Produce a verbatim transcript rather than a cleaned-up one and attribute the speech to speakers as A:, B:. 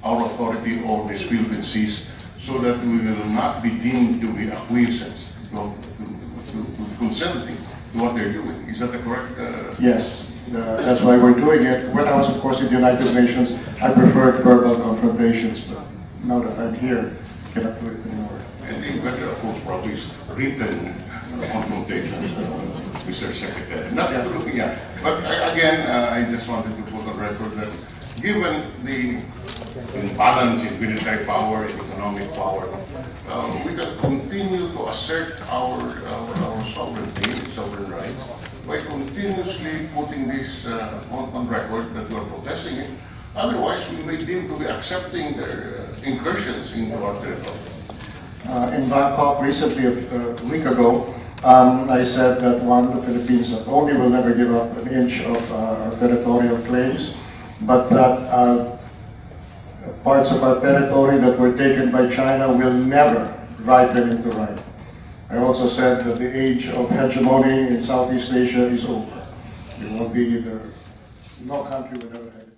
A: our authority over these Philippine seas so that we will not be deemed to be acquiescents, to, to, to, to consenting to what they're doing. Is that the correct? Uh,
B: yes, uh, that's why we're doing it. When I was, of course, in the United Nations, I preferred verbal confrontations, but now that I'm here, I cannot do it anymore.
A: And the better approach probably is written confrontations, uh, Mister Secretary. Not
B: Yeah.
A: looking at. But I, again, uh, I just wanted to put on record that given the imbalance in military power and economic power, uh, we can continue to assert our, our, our sovereignty, sovereign rights, by continuously putting this uh, on, on record that we are protesting it. Otherwise, we may deem to be accepting their uh, incursions into our territory.
B: Uh, in Bangkok recently, a, a week ago, um, I said that one, the Philippines not only will never give up an inch of uh, our territorial claims, but that uh, parts of our territory that were taken by China will never ripen into right. I also said that the age of hegemony in Southeast Asia is over. It will be either, no country will ever have it.